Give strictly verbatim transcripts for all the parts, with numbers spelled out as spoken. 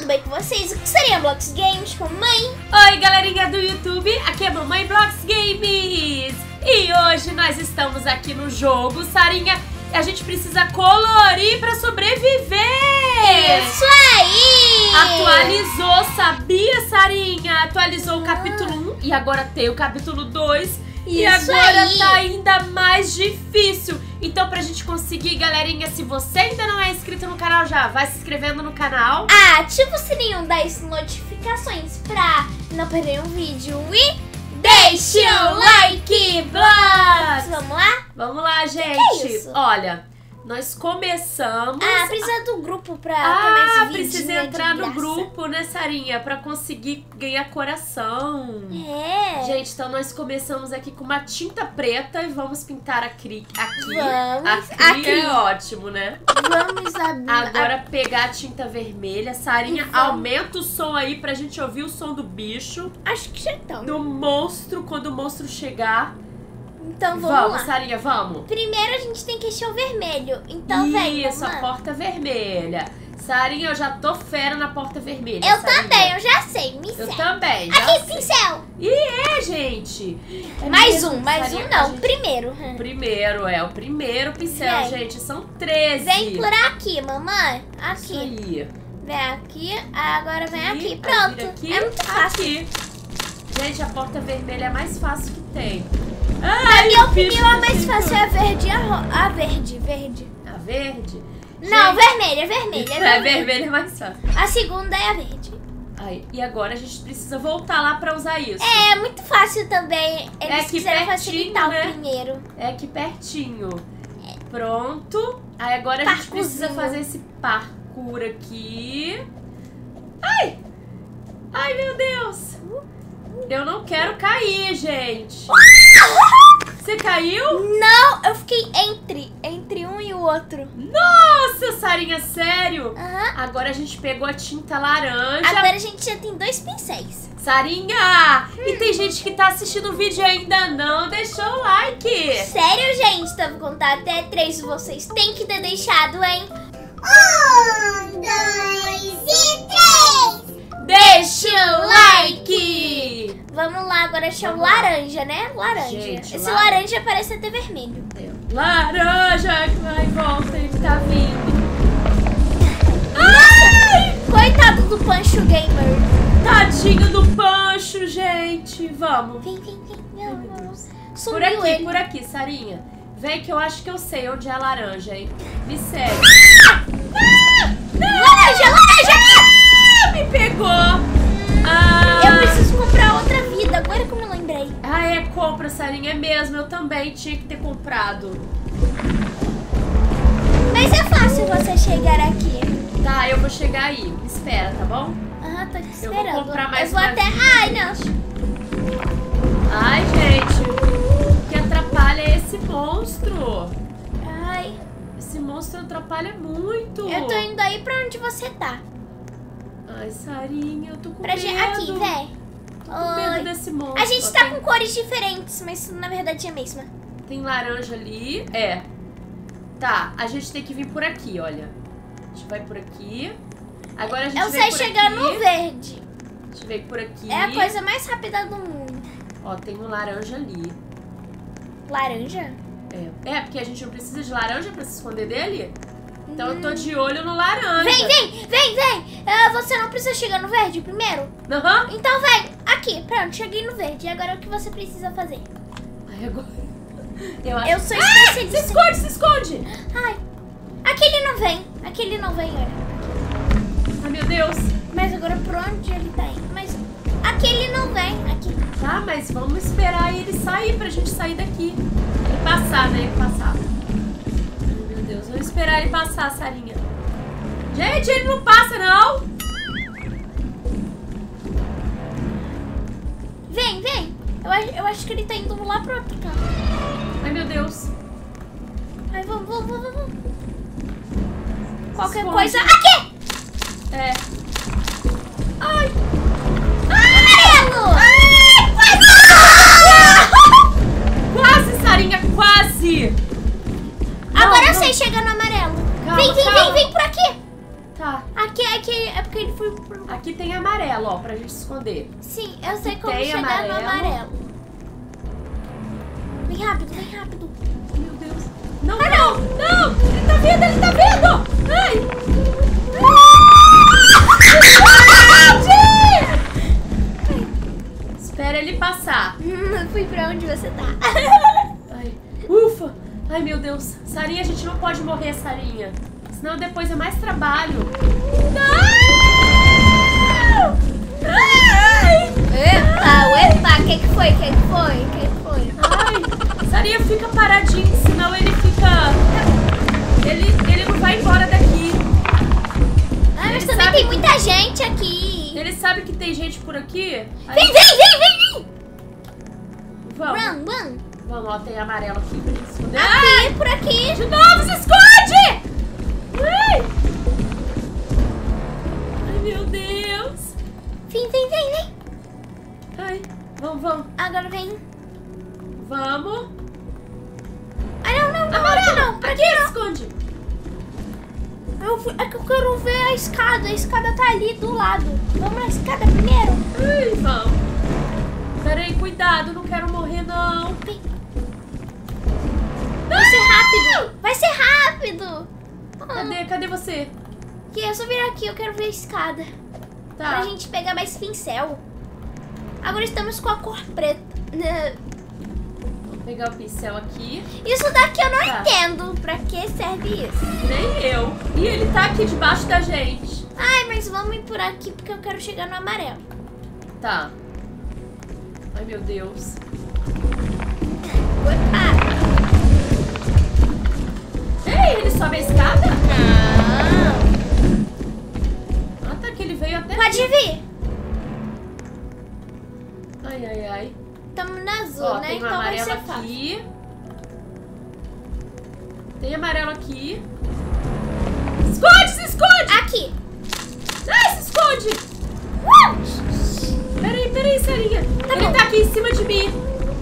bem com vocês? O que seria Blox Games com mãe? Oi, galerinha do YouTube, aqui é a Mamãe Blox Games. E hoje nós estamos aqui no jogo, Sarinha, a gente precisa colorir pra sobreviver. Isso aí! Atualizou, sabia, Sarinha? Atualizou o capítulo um e agora tem o capítulo dois. E agora aí. tá ainda mais difícil. Então, pra gente conseguir, galerinha, se você ainda não é inscrito no canal já, vai se inscrevendo no canal. Ativa o sininho das notificações pra não perder um vídeo. E deixe o like, Blox! Vamos lá? Vamos lá, gente. Que que é isso? Olha, nós começamos... Ah, precisa do grupo pra ah, ter mais vídeos. precisa entrar no grupo, né, Sarinha? Pra conseguir ganhar coração. É. Gente, então nós começamos aqui com uma tinta preta e vamos pintar a cri aqui. Vamos. A cri Aqui. é ótimo, né? Vamos abrir. Agora pegar a tinta vermelha. Sarinha, E vamos. aumenta o som aí pra gente ouvir o som do bicho. Acho que já estão. Do monstro, quando o monstro chegar. Então vamos, Vamos, lá. Sarinha, vamos. Primeiro a gente tem que encher o vermelho. Então vem, Isso, vamos a lá. porta vermelha. Sarinha, eu já tô fera na porta vermelha. Eu Sarinha. também, eu já sei. Me Eu segue. também, já Aqui, sei. pincel. E é, gente. É Mais mesmo, um, mais Sarinha, um a não. gente- Primeiro. Primeiro, é o primeiro pincel, Vem. gente. São treze. Vem por aqui, mamãe. Isso Aqui. aí. Vem aqui. Agora vem E aqui. aí Pronto. vira aqui, É muito fácil. Aqui. Gente, a porta vermelha é a mais fácil que tem. Na Ai, minha o bicho opinião, a tá mais cheio. fácil é a verde e a, ro- a verde. Verde. A verde? Não, Gente, vermelha, vermelha. É, vermelha é mais fácil. A segunda é a verde. Aí, e agora a gente precisa voltar lá pra usar isso. É, muito fácil também. Eles É aqui quiseram pertinho, facilitar né? o primeiro. É aqui pertinho. Pronto. Aí agora a gente precisa Parkourzinho. fazer esse parkour aqui. Ai! Ai, meu Deus! Eu não quero cair, gente. Você caiu? Não, eu fiquei entre, entre um e o outro. Nossa, Sarinha, sério? Aham. Agora a gente pegou a tinta laranja. Agora a gente já tem dois pincéis. Sarinha! E tem gente que tá assistindo o vídeo e ainda não deixou o like. Sério, gente? Então vou contar até três. Vocês têm que ter deixado, hein? Um, dois e três. Deixa o like! Vamos lá, agora achar o Vamos lá. laranja, né? Laranja. Gente, Esse laranja. laranja parece até vermelho. Laranja que vai e volta e tá vindo. Coitado do Pancho Gamer. Tadinho do Pancho, gente. Vamos. Vem, vem, vem. Ai, Não, meu não. Deus. Sumiu Por aqui, ele. por aqui, Sarinha. Vem que eu acho que eu sei onde é a laranja, hein? Me segue. Laranja, laranja! Ah, me pegou. Ah, Eu preciso comprar outra vida. Agora como eu lembrei. Ah, é compra, Sarinha. É mesmo. Eu também tinha que ter comprado. Mas é fácil você chegar aqui. Tá, eu vou chegar aí. Me espera, tá bom? Ah, tô te Eu esperando. vou comprar mais Eu vou uma até... vida, Ai, gente. não. Ai, gente. O que atrapalha é esse monstro. Ai, Esse monstro atrapalha muito. eu tô indo aí pra onde você tá. Ai, Sarinha, eu tô com Pra medo. gente... Aqui, vem. Tô com medo Oi. desse monstro. A gente tá Tem- com cores diferentes, mas na verdade é a mesma. Tem laranja ali. É. Tá, a gente tem que vir por aqui, olha. A gente vai por aqui. Agora a gente Eu vem sei por chegar aqui. no verde. A gente vem por aqui. É a coisa mais rápida do mundo. Ó, tem um laranja ali. Laranja? É. É, porque a gente não precisa de laranja pra se esconder dele. Então eu tô de olho no laranja. Vem, vem, vem, vem. Ah, você não precisa chegar no verde primeiro? Aham. Então vem. Aqui, pronto, cheguei no verde. E agora o que você precisa fazer? Ai, agora... Eu acho... Eu sou Ah, especialista. se esconde, se esconde. Ai, aquele não vem. Aquele não vem, olha. Ai, meu Deus. Mas agora por onde ele tá indo? Mas aquele não vem. Aqui. Tá, mas vamos esperar ele sair pra gente sair daqui. Ele passar, né? Ele passar. Ai, meu Deus. Vamos esperar ele passar, Sarinha. Gente, ele não passa, não. Vem, vem. Eu, acho- eu acho que ele tá indo lá pro outro canto. Ai, meu Deus. Ai, vamos, vamos, vamos, vamos. Qualquer Esconde. coisa. Aqui! É. Ai. Amarelo! Quase, Sarinha, quase. Agora Não, eu não. sei chegar no amarelo. Calma, vem, vem, calma. vem, vem por aqui. Tá. Aqui, Aqui, aqui é porque ele foi pro... Aqui tem amarelo, ó, pra gente esconder. Sim, eu sei como Tem chegar amarelo. no amarelo. Vem rápido, vem rápido. Meu Deus. Não, ah, não! Não! Ele tá vendo, ele tá vendo! Ai! Ah! Espera ele passar. Hum, fui pra onde você tá. Ai, ufa! Ai, meu Deus. Sarinha, a gente não pode morrer, Sarinha. Senão depois é mais trabalho. Não! Ai! Epa, epa, o que que foi? O que que foi? O que que foi? Ai! Sarinha, fica paradinho, senão ele fica... Ele, ele não vai embora daqui. Ah, mas Ele também sabe tem que- muita gente aqui. Ele sabe que tem gente por aqui. Aí- Vem, vem, vem, vem, vem. Vamos. Run, run. Vamos, ó, tem amarelo aqui pra gente esconder. Aqui, por aqui. De novo, se esconde! Ai! Ai, meu Deus! Vem, vem, vem, vem. Ai, vamos, vamos. Agora vem. Vamos. Ah, não, não, não, Amarelo! aqui não. Pra Aqui, aqui se não. esconde. Eu, fui- é que eu quero ver a escada. A escada tá ali do lado. Vamos na escada primeiro? Ai, vamos. Peraí, cuidado, não quero morrer, não. Vem. Vai ser rápido. Vai ser rápido. Ah, Cadê, cadê você? aqui, é só virar aqui. Eu quero ver a escada. Tá. Pra gente pegar mais pincel. Agora estamos com a cor preta. Né? Vou pegar o pincel aqui. Isso daqui eu não Tá. entendo. Pra que serve isso? Nem eu. E ele tá aqui debaixo da gente. Ai, mas vamos ir por aqui porque eu quero chegar no amarelo. Tá. Ai, meu Deus. Opa! Ei, ele sobe a escada? Não. Ah, tá, que ele veio até Pode aqui. vir. Ai, ai, ai. Estamos na azul, Ó, né? tem um Então vai amarelo ser fácil. aqui. Tem amarelo aqui. Esconde, se esconde! Aqui. Ai, se esconde! Uh! Peraí, peraí, Sarinha. Tá ele bom. tá aqui em cima de mim.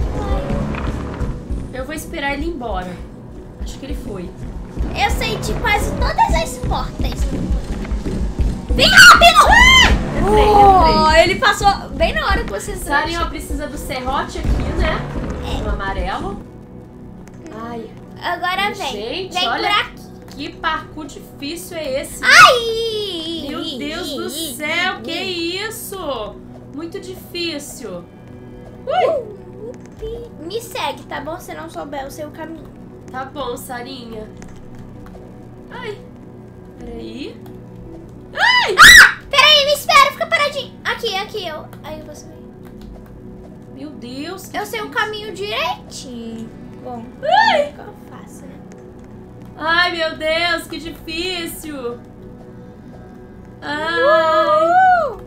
Ai, Eu vou esperar ele ir embora. Acho que ele foi. eu sei de quase todas as portas. Vem rápido! Entrei, Oh, entrei. ele passou bem na hora que você entrou. Sarinha, ó, precisa do serrote aqui, né? É. No amarelo. Ai, Agora vem. gente, vem olha por aqui. que parkour difícil é esse. Ai! Meu Deus do céu, que isso? Muito difícil. Me segue, tá bom? Se não souber o seu caminho. Tá bom, Sarinha. Ai, peraí. Ai! Ah! Peraí, me espera, fica paradinho. Aqui, aqui, eu. Aí você vem. Meu Deus. que Eu sei o difícil. caminho direitinho. Bom, Ai! fica fácil, né? Ai, meu Deus, que difícil. Ai, Uh!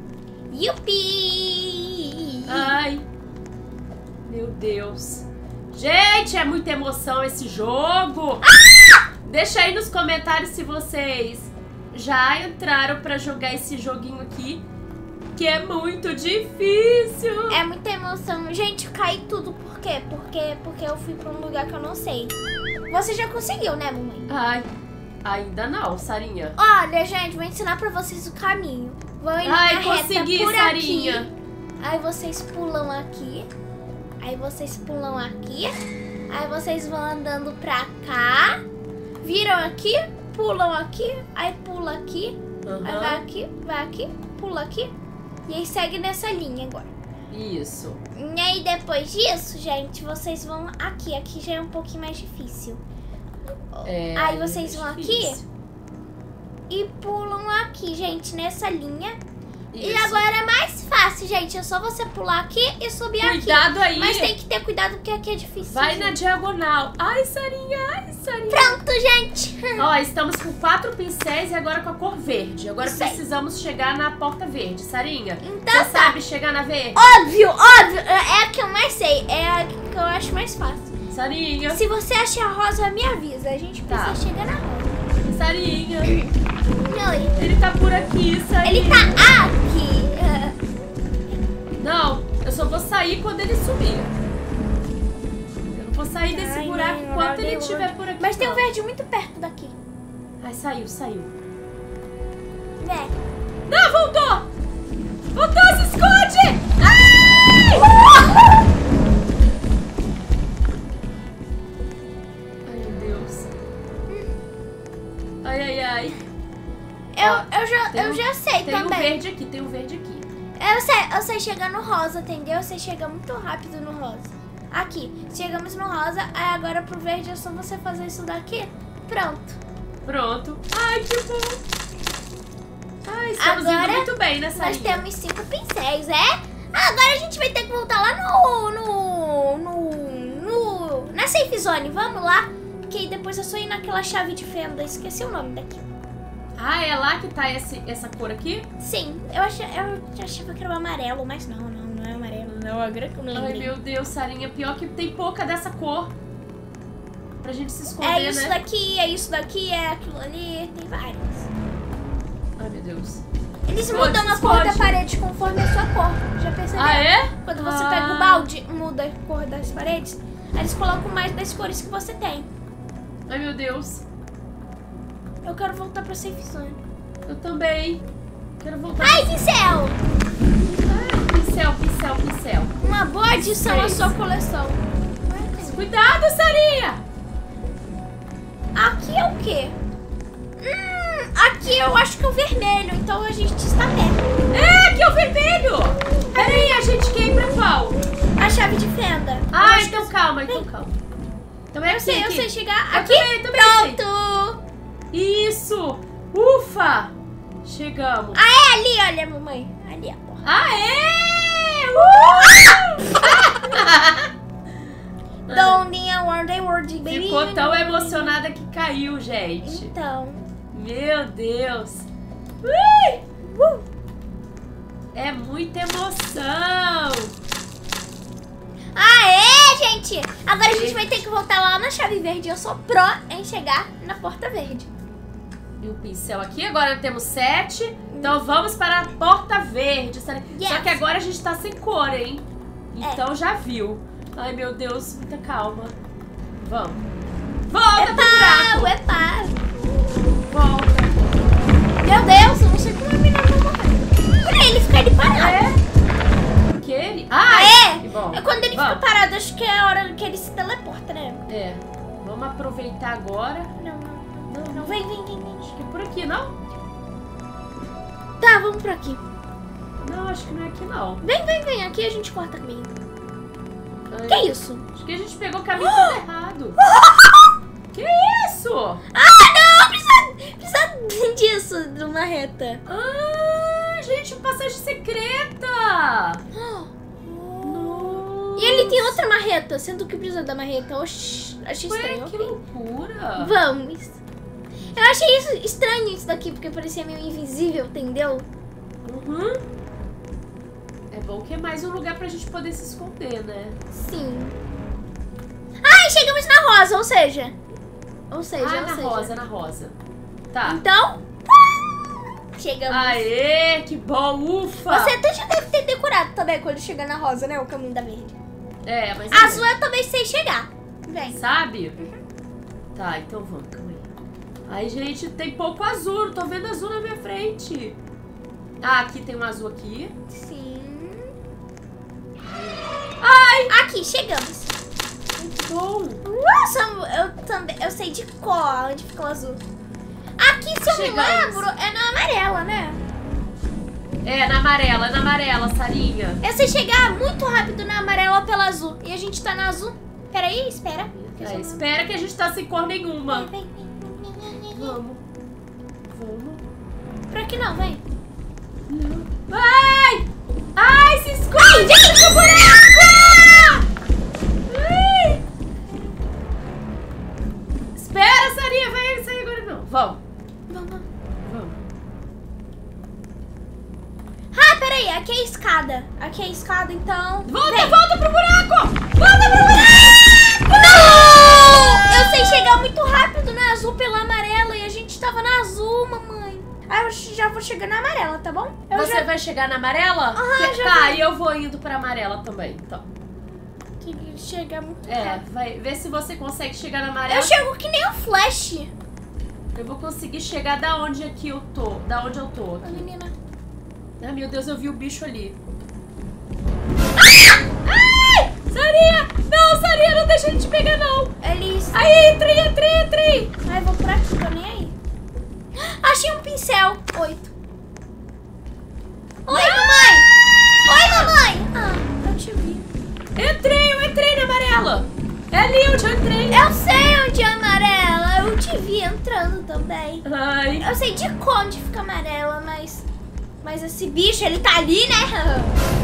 Yupi! ai. Meu Deus. Gente, é muita emoção esse jogo. Deixa aí nos comentários se vocês já entraram pra jogar esse joguinho aqui, que é muito difícil. É muita emoção. Gente, eu caí tudo. Por quê? Porque, porque eu fui pra um lugar que eu não sei. Você já conseguiu, né, mamãe? Ai, ainda não, Sarinha. Olha, gente, vou ensinar pra vocês o caminho. Vou em Ai, linha reta consegui, por Sarinha. aqui. Aí vocês pulam aqui. Aí vocês pulam aqui. Aí vocês vão andando pra cá. Viram aqui, pulam aqui. Aí pula aqui. Aham. Aí vai aqui, vai aqui, pula aqui. E aí segue nessa linha agora. Isso. E aí depois disso, gente, vocês vão aqui. Aqui já é um pouquinho mais difícil. É, Aí vocês vão difícil. aqui e pulam aqui, gente, nessa linha. E Isso. agora é mais fácil, gente. É só você pular aqui e subir Cuidado aqui. aí. Mas tem que ter cuidado porque aqui é difícil. Vai na gente. diagonal. Ai, Sarinha, ai, Sarinha. Pronto, gente. Ó, estamos com quatro pincéis e agora com a cor verde. Agora Isso aí. precisamos chegar na porta verde. Sarinha, Então você tá. sabe chegar na verde? Óbvio, óbvio. É a que eu mais sei. É a que eu acho mais fácil. Sarinha, Se você achar rosa, me avisa. A gente precisa Tá. chegar na rosa. Sarinha. Oi. Ele tá por aqui, Sarinha. Ele tá aqui. Não, eu só vou sair quando ele subir. Eu não vou sair desse Ai, buraco não, enquanto não, ele não. estiver por aqui. Mas tem um não. verde muito perto daqui. Ai, saiu, saiu. vem. Não, voltou! Voltou, se esconde! Ai! Ai, meu Deus. Ai, ai, ai. Eu, Ó, eu, já, tem eu um- já sei Tem um também. verde aqui, tem um verde aqui. Eu sei, eu sei chegar no rosa, entendeu? Eu sei chegar muito rápido no rosa. Aqui, chegamos no rosa, aí agora pro verde é só você fazer isso daqui. Pronto. Pronto. Ai, que bom. Ai, estamos Agora, indo muito bem nessa Nós linha. temos cinco pincéis, é? Agora a gente vai ter que voltar lá no... No... No... no na safe zone, vamos lá. Porque aí depois é só ir naquela chave de fenda. Esqueci o nome daqui. Ah, é lá que tá esse, essa cor aqui? Sim, eu, achei, eu achava que era o amarelo, mas não, não, não é amarelo. Não, agora que eu me Ai, lembrei. meu Deus, Sarinha. Pior que tem pouca dessa cor. Pra gente se esconder, É isso né? daqui, é isso daqui, é aquilo ali, tem vários. Ai, meu Deus. Eles Esconde, mudam a se cor da esconde. parede conforme a sua cor, já percebeu? Ah, é? Quando você Ah. pega o balde, muda a cor das paredes, aí eles colocam mais das cores que você tem. Ai, meu Deus. Eu quero voltar pra safe zone. Eu também. Quero voltar. Ai, pincel! Ai, pincel, pincel, pincel. Uma boa adição à Seis. sua coleção. Cuidado, Sarinha! Aqui é o quê? Hum, aqui eu acho que é o vermelho, então a gente está perto. É, aqui é o vermelho! Peraí, a gente quer ir pra qual? A chave de fenda. Eu Ah, acho então que- calma, então calma. Então é Eu aqui, sei, eu aqui. sei chegar Eu aqui. também, eu também sei. Pronto! Isso! Ufa! Chegamos. Ah, é ali, olha, mamãe. Ali, ó. Aê! Uh! Don't worry, worry, baby. Ficou tão emocionada que caiu, gente. Então. Meu Deus. Ui! Uh. É muita emoção. Aê, gente! Agora a gente vai ter que voltar lá na chave verde. Eu sou pró em chegar na porta verde. E o pincel aqui, agora temos sete. Então vamos para a porta verde. Só Yes. que agora a gente tá sem cor, hein? Então já viu. Ai, meu Deus, muita calma. Vamos. Volta pro buraco. Epa, epa. Volta. Meu Deus, eu não sei como a menina vai morrer. Olha ele fica ali parado. É? Que ele? Ah, é? que bom. É quando ele Vamos. fica parado, acho que é a hora que ele se teleporta, né? É. Vamos aproveitar agora. Não, não, não, não. Vem, vem, vem, vem. Acho que é por aqui, não? Tá, vamos por aqui. Não, acho que não é aqui, não. Vem, vem, vem. Aqui a gente corta caminho. Ai, Que isso? Acho que a gente pegou o caminho todo errado. Que isso? Ah, não! Precisa, precisa disso, de uma reta. Ah, gente, passagem secreta. E ele tem outra marreta, sendo que precisa da marreta. Oxi, achei Ué, estranho. que ok. loucura. Vamos. Eu achei isso estranho isso daqui, porque parecia meio invisível, entendeu? Uhum. É bom que é mais um lugar pra gente poder se esconder, né? Sim. Ai, chegamos na rosa, ou seja... Ou seja, Ah, ou na seja. rosa, na rosa. Tá. Então... Chegamos. Aê, que bom, ufa. Você até já deve ter decorado também quando chegar na rosa, né? O caminho da verde. É, mas... Azul eu também sei chegar. Vem. Sabe? Tá, então vamos, calma aí. Ai, gente, tem pouco azul. Não tô vendo azul na minha frente. Ah, aqui tem um azul aqui. Sim. Ai! Aqui, chegamos. Muito bom. Nossa, eu também... Eu sei de cor onde fica o azul. Aqui, se eu me Chegamos. lembro, é na amarela, né? É, na amarela, é na amarela, Sarinha. Eu sei chegar muito rápido na amarela pela azul. E a gente tá na azul. Peraí, espera. que eu É, só não- espera que a gente tá sem cor nenhuma. Vem, vem, vem, vem, vem, vem, vem. Vamos. Vamos. Pra aqui não, vem. Não. Ai! Ai, se esconde! Gente, o buraco! Ai! Espera, Sarinha, vai sair agora não. Vamos. Vamos, vamos. Vamos. Ah, peraí, aqui é a escada. Aqui é a escada, então... Volta, Vem. volta pro buraco! Volta pro buraco! Não! Eu sei chegar muito rápido na azul pela amarela e a gente tava na azul, mamãe. Aí eu já vou chegar na amarela, tá bom? Eu Você já vai chegar na amarela? Aham, já Tá, vai. e eu vou indo pra amarela também, então. que chegar muito É, rápido. vai ver se você consegue chegar na amarela. Eu chego que nem o Flash. Eu vou conseguir chegar da onde aqui eu tô. Da onde eu tô. A menina. Ai, meu Deus, eu vi o bicho ali. Ah! Ai! Sarinha! Não, Sarinha, não deixa ele te pegar, não. Eles... Aí, entrei, entrei, entrei. Ai, vou por aqui, tô nem aí. Achei um pincel. Oito. Oi, mamãe! Oi, mamãe! Ah, eu te vi. Entrei, eu entrei na amarela. É ali onde eu entrei. Eu sei onde é amarela. Eu te vi entrando também. Ai. Eu sei de onde fica amarela, mas... Mas esse bicho, ele tá ali, né?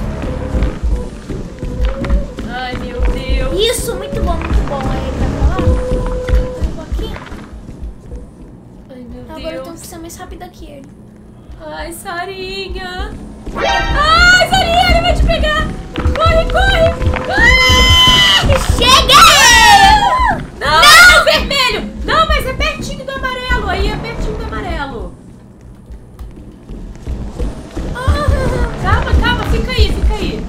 Ai, meu Deus. Isso, muito bom, muito bom. Aí, tá pra lá? Eu vou aqui. Ai, meu Agora Deus. eu tenho que ser mais rápida que ele. Ai, Sarinha. Ai, Sarinha, ele vai te pegar. Corre, corre. Ah, cheguei! Não, não, vermelho. Não, mas é pertinho do amarelo. Aí é pertinho do amarelo. Calma, calma, fica aí, fica aí.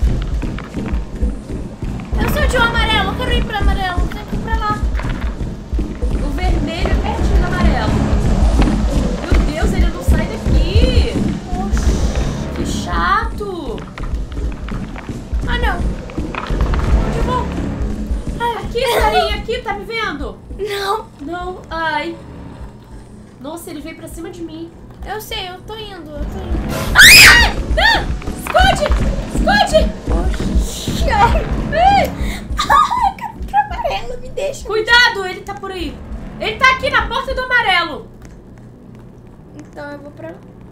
Eu sou de um amarelo, eu quero ir pra amarelo, eu tenho que ir pra lá. O vermelho é pertinho do amarelo. Meu Deus, ele não sai daqui. Oxi. Que chato. Ah, não. Onde eu vou? Ai, Aqui, Sarinha, aqui, tá me vendo? não. Não, ai. Nossa, ele veio pra cima de mim. Eu sei, eu tô indo, eu tô indo. Ah! Não! Esconde! Esconde! Oxi. Ai, eu quero ir pra amarelo, me deixa. Cuidado, ele tá por aí. Ele tá aqui na porta do amarelo. Então eu vou pra...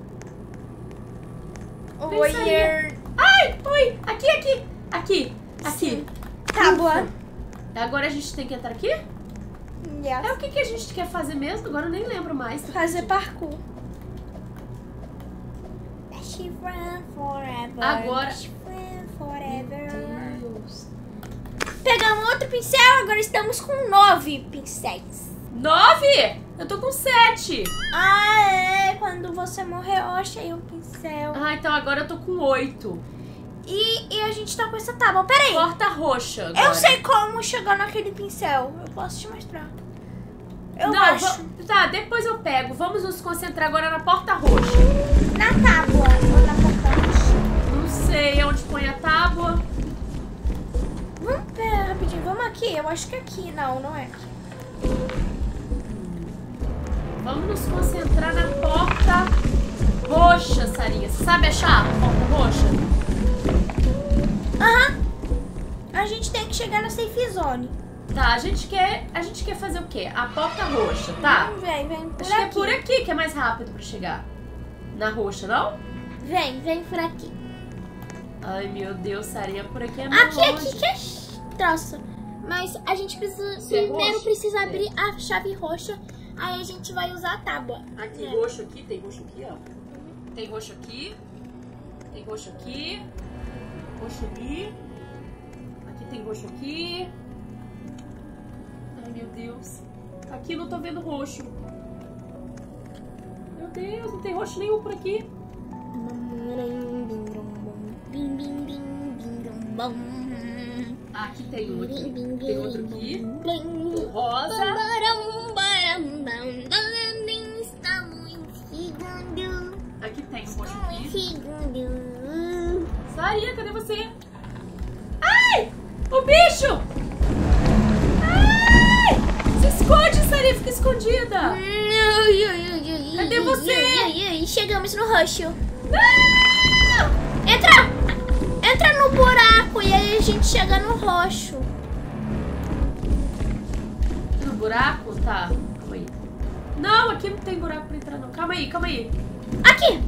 Vem, Oi, Sarinha. Ai, oi. Aqui, aqui. Aqui, aqui. Tá boa. Agora a gente tem que entrar aqui? É Yes. o que, que a gente quer fazer mesmo? Agora eu nem lembro mais. Fazer parkour. She ran forever. Agora- She ran forever. Meu Deus. Pegamos outro pincel, agora estamos com nove pincéis. Nove? Eu tô com sete. Ah, é. Quando você morreu, eu achei um pincel. Ah, então agora eu tô com oito. E, e a gente tá com essa tábua. Peraí. Porta roxa agora. Eu sei como chegar naquele pincel. Eu posso te mostrar. Eu Não, acho. va- tá, depois eu pego. Vamos nos concentrar agora na porta roxa. Na tábua ou na porta roxa? Não sei onde põe a tábua. Vamos, pera, rapidinho. Vamos aqui? Eu acho que é aqui. Não, não é aqui. Vamos nos concentrar na porta roxa, Sarinha. Você sabe achar a porta roxa? Aham. A gente tem que chegar na safe zone. Tá, a gente quer, a gente quer fazer o quê? A porta roxa, tá? Vem, vem por Acho que é aqui. por aqui que é mais rápido pra chegar. Na roxa, não? Vem, vem por aqui. Ai, meu Deus, Sarinha, por aqui é mais Aqui, longe. aqui que é troça. Mas a gente precisa... Isso é primeiro roxo? precisa É. abrir a chave roxa. Aí a gente vai usar a tábua. Aqui, É. roxo aqui, tem roxo aqui, ó. Tem roxo aqui. Tem roxo aqui. Roxo ali. Aqui tem roxo aqui. Ai, meu Deus. Aqui eu não tô vendo roxo. Meu Deus, não tem roxo nenhum por aqui. Bim, bim, bim, bim, bom. Ah, aqui tem um aqui. Bim, bim, Tem outro bim, aqui. bim. O rosa. Baram, baram, bam, bam, estamos chegando. Aqui tem um roxo Estamos aqui. chegando. Sarinha, cadê você? Ai! O bicho! Ai! Se esconde, Sarinha, fica escondida. Cadê você? Chegamos no roxo. Ah! Entra! Entra no buraco e aí a gente chega no roxo. No buraco? Tá, calma aí. Não, aqui não tem buraco pra entrar não. Calma aí, calma aí. Aqui!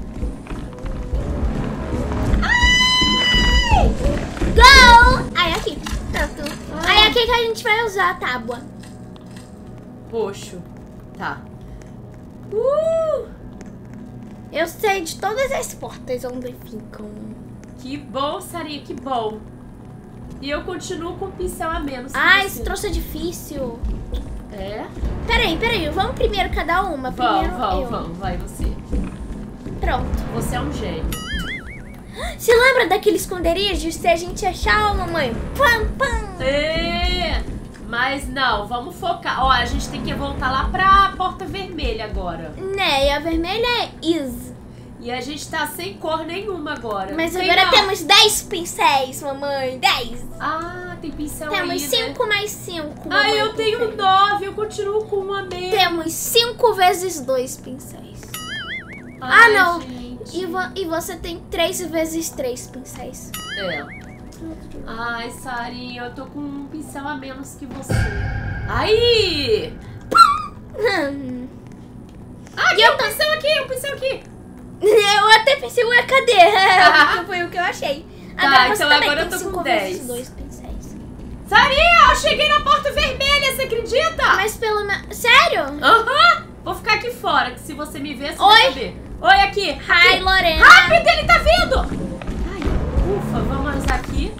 Ai! Go! Aí aqui. Tanto. Ah. Aí aqui que a gente vai usar a tábua. Roxo. Tá. Uh! Eu sei de todas as portas onde ficam. Que bom, Sarinha, que bom. E eu continuo com o pincel a menos. que Ah, você. esse troço é difícil. É? Peraí, peraí. Vamos primeiro cada uma. Vamos, Primeiro vamos, eu. vamos. Vai você. Pronto. Você é um gênio. Se lembra daquele esconderijo? Se a gente achar, ó, mamãe? Pam, pam. É! Mas não, vamos focar. Ó, a gente tem que voltar lá pra porta vermelha agora. Né, e a vermelha é easy. E a gente tá sem cor nenhuma agora. Mas Tem agora não. temos dez pincéis, mamãe. dez. Ah, tem pincel Temos aí, cinco né? mais cinco. Ah, eu mamãe, tenho pincéis. nove, eu continuo com uma mesmo. Temos cinco vezes dois pincéis. Ai, ah, não. gente. E, vo e você tem três vezes três pincéis. É. Ai, Sarinha, eu tô com um pincel a menos que você. Aí! Hum. Ah, aqui, um pincel aqui, um pincel aqui. Eu até pensei, ué, cadê? Porque foi o que eu achei. Tá, Agora você então também agora eu tem tô com cinco dez. vezes dois pincéis. Sarinha, eu cheguei na porta vermelha, você acredita? Mas pelo menos... Sério? Aham. Vou ficar aqui fora, que se você me ver, você Oi. vai ver. Oi, aqui. Hi, aqui. Lorena. Rápido, ele tá vindo. Ai, ufa, vamos aqui.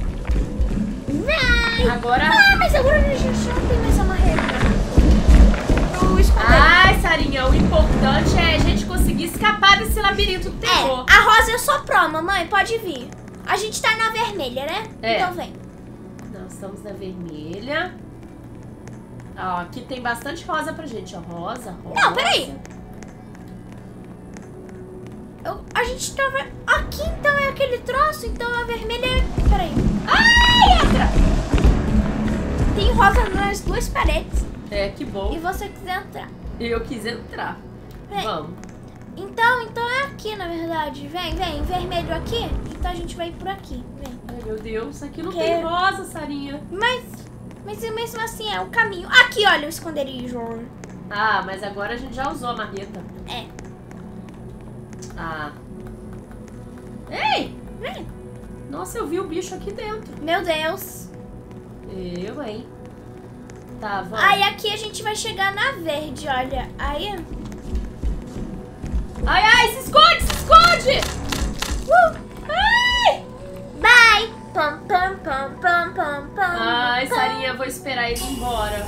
Vai. Agora... Ah, mas agora a gente não tem mais uma regra. Pro esconder. Ai, Sarinha, o importante é a gente conseguir escapar desse labirinto do terror. É, a rosa eu sou pró, mamãe, pode vir. A gente tá na vermelha, né? É. Então vem. Nós estamos na vermelha. Ó, aqui tem bastante rosa pra gente, ó. Rosa, rosa. Não, peraí. Eu, a gente tava... Aqui, então, é aquele troço. Então, a vermelha é... Peraí. Ai, entra! Tem rosa nas duas paredes. É, que bom. E você quiser entrar. Eu quis entrar. Vem. Vamos. Então, então é aqui, na verdade. Vem, vem. Vermelho aqui. Então, a gente vai por aqui. Vem. Ai, meu Deus. Aqui não Que? tem rosa, Sarinha. Mas... Mas mesmo assim, é o caminho. Aqui, olha o esconderijo. Ah, mas agora a gente já usou a marreta. É. Ah. Ei! Vem. Nossa, eu vi o bicho aqui dentro. Meu Deus. Eu, hein? Tá, vamos. Aí aqui a gente vai chegar na verde, olha. Aí... Ai, ai, se esconde, se esconde! Uh! Ai! Bye! Pam, pam, pam, pam, pam, pam. Ai, pam. Sarinha, eu vou esperar ele ir embora.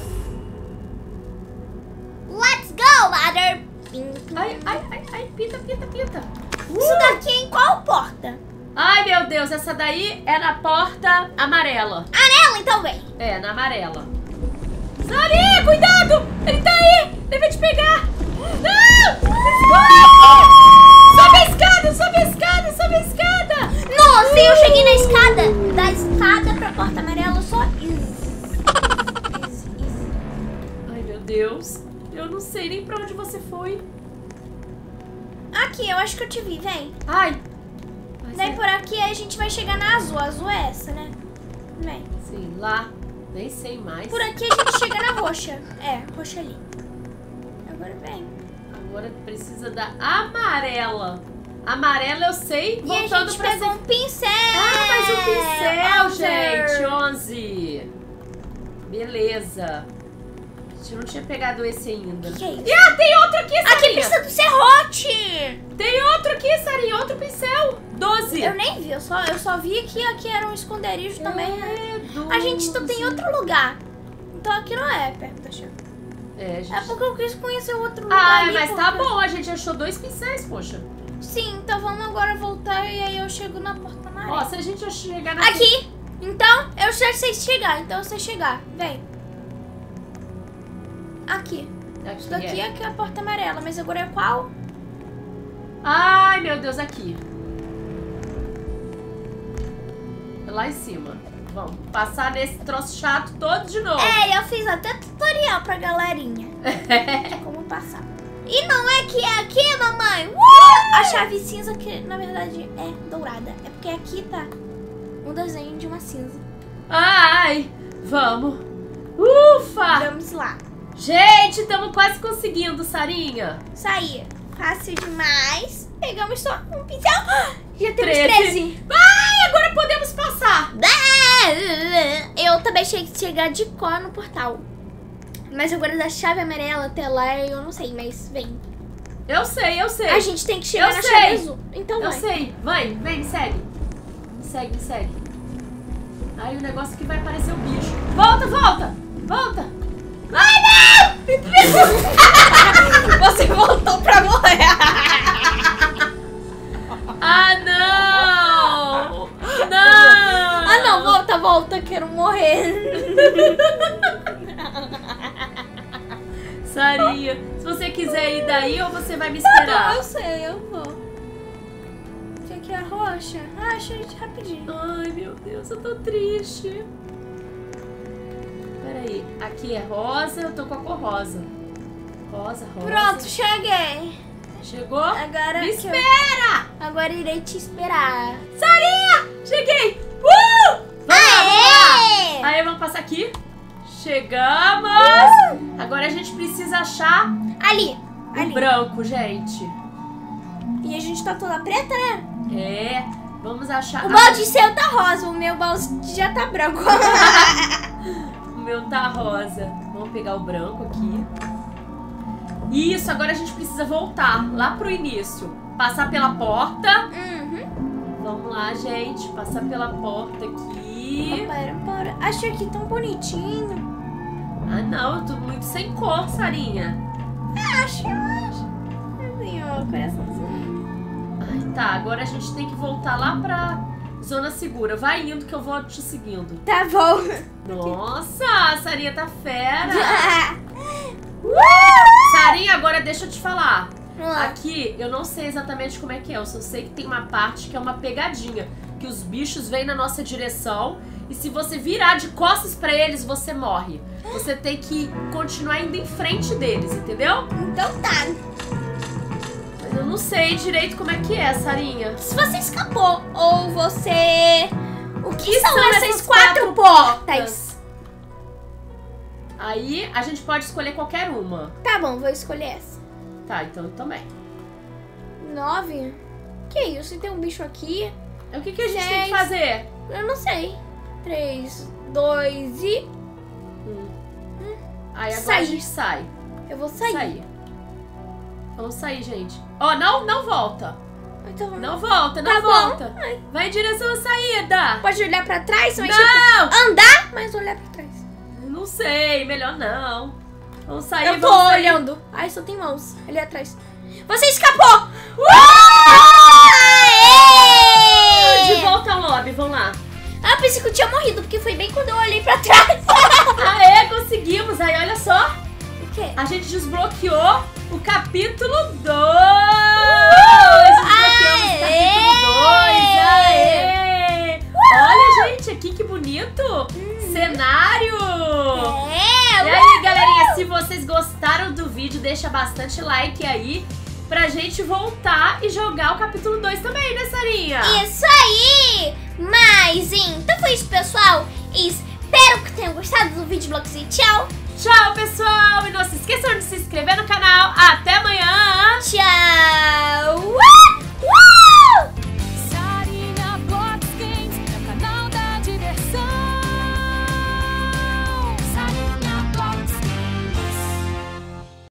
Let's go, ladder! Pim, pim. Ai, ai, ai, ai, pita, pita, pita. Isso daqui é em qual porta? Ai, meu Deus, essa daí é na porta amarela. Amarela, então vem. É, na amarela. Sarinha, cuidado! Ele tá aí! Ele vai te pegar! Não! Sobe a escada, sobe a escada, sobe a escada! Nossa, eu cheguei na escada. Da escada pra porta amarela só isso. Isso, isso. Ai, meu Deus. Eu não sei nem pra onde você foi. Aqui, eu acho que eu te vi, vem. Ai. Mas Daí é- por aqui a gente vai chegar na azul. A azul é essa, né? Vem. Sei lá. Nem sei mais. Por aqui a gente chega na roxa. É, roxa ali. Agora vem. Agora precisa da amarela. Amarela eu sei. E a Voltando gente pra pegou ser... um pincel. Ah, mais um pincel, onze. gente. onze. Beleza. A gente não tinha pegado esse ainda. Que que é isso? E, ah, tem outro aqui, Sarinha. Aqui precisa do serrote. Tem outro aqui, Sarinha. Outro pincel. doze. Eu nem vi, eu só, eu só vi que aqui era um esconderijo também. É, A gente tá, tem doze. outro lugar. Então aqui não é perto da chave. É, gente. É porque eu quis conhecer outro lugar. Ah, ali, mas tá porque- bom. A gente achou dois pincéis, poxa. Sim, então vamos agora voltar e aí eu chego na porta amarela. Ó, se a gente já chegar na... Aqui! Então, eu já sei chegar, então eu sei chegar. Vem. Aqui. Aqui, Isso daqui é. é aqui a porta amarela, mas agora é qual? Ai, meu Deus, aqui. Lá em cima. Vamos passar nesse troço chato todo de novo. É, eu fiz até tutorial pra galerinha. De como passar. E não é que é aqui, mamãe? Uh! A chave cinza que, na verdade, é dourada. É porque aqui tá um desenho de uma cinza. Ai, vamos. Ufa! Vamos lá. Gente, estamos quase conseguindo, Sarinha. Isso aí. Fácil demais. Pegamos só um pincel. Ah, já temos treze. treze. Ai, agora podemos passar. Eu também cheguei a chegar de cor no portal. Mas agora da chave amarela até lá eu não sei, mas vem. Eu sei, eu sei. A gente tem que chegar Eu na sei. chave azul. Então Eu vai. sei. Vai, vem, me segue. Me segue, me segue. Ai, o negócio que vai aparecer o bicho. Volta, volta. Volta. Ai, não! Você voltou pra morrer. Ah, não. Não. Ah, não, volta, volta, quero morrer. Sarinha, se você quiser ir daí ou você vai me Tá esperar? bom, eu sei, eu vou. Esse aqui é a rocha. Ah, achei rapidinho. Ai, meu Deus, eu tô triste. Peraí, aqui é rosa, eu tô com a cor rosa. Rosa, rosa. Pronto, cheguei. Chegou? Agora Me que espera! eu- Agora irei te esperar. Sarinha! Cheguei! Uh! Vamos lá, vamos lá! Aê! Aí, vamos passar aqui. Chegamos! Agora a gente precisa achar Ali, o ali. branco, gente. E a gente tá toda preta, né? É, vamos achar... O balde seu tá rosa, o meu balde já tá branco. O meu tá rosa. Vamos pegar o branco aqui. Isso, agora a gente precisa voltar lá pro início. Passar pela porta. Uhum. Vamos lá, gente. Passar pela porta aqui. Para, para. Achei aqui tão bonitinho. Ah, não. Eu tô muito sem cor, Sarinha. Acho, acho. Assim, ó, coraçãozinho. Ai, tá. Agora a gente tem que voltar lá pra zona segura. Vai indo que eu vou te seguindo. Tá bom. Nossa, a Sarinha tá fera. Sarinha, agora deixa eu te falar. Aqui, eu não sei exatamente como é que é. Eu só sei que tem uma parte que é uma pegadinha. Que os bichos vêm na nossa direção. E se você virar de costas pra eles, você morre. Você tem que continuar indo em frente deles, entendeu? Então tá. Mas eu não sei direito como é que é, Sarinha. Se você escapou ou você... O que, Que são, são essas essas quatro, quatro portas? Aí, a gente pode escolher qualquer uma. Tá bom, vou escolher essa. Tá, então eu também. Nove? Que isso? Tem um bicho aqui? O que, que a gente Seis. tem que fazer? Eu não sei. Três, dois e... Hum. Aí agora Sair. a gente sai. Eu vou sair. Sair. Vamos sair, gente. Ó, não, não volta. Então, Não volta, não Tá bom. volta. Ai. Vai em direção à saída. Pode olhar pra trás, mas Não! tipo, andar, mas olhar pra trás. Não sei, melhor não. Vamos sair, Eu tô vamos sair. olhando. Ai, só tem mãos ali atrás. Você escapou! De Aê! volta ao lobby, vamos lá. Ah, eu pensei que eu tinha morrido, porque foi bem quando eu olhei pra trás. Aê, conseguimos. Aí, olha só. O quê? A gente desbloqueou o capítulo dois. Desbloqueamos o Aê! capítulo dois. Aê! Olha, gente, aqui que bonito. Cenário. É, E aí, galerinha, se vocês gostaram do vídeo, deixa bastante like aí pra gente voltar e jogar o capítulo dois também, né, Sarinha? isso aí! Mas então foi isso, pessoal. Espero que tenham gostado do vídeo, Blox, e tchau! Tchau, pessoal! E não se esqueçam de se inscrever no canal. Até amanhã! Tchau!